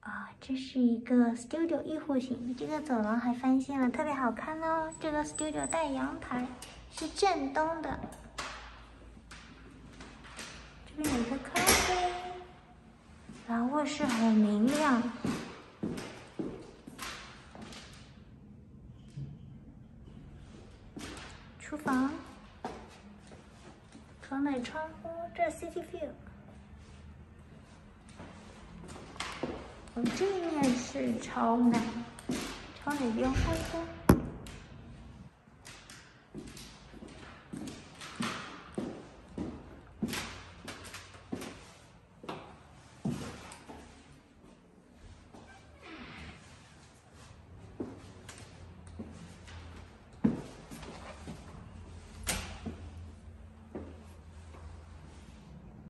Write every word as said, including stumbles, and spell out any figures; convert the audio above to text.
啊，这是一个 studio 一户型，这个走廊还翻新了，特别好看哦。这个 studio 带阳台，是正东的。这边有一个咖啡，然后卧室很明亮。厨房，窗内窗户，这 city view。我这面是朝南，朝哪边开灯？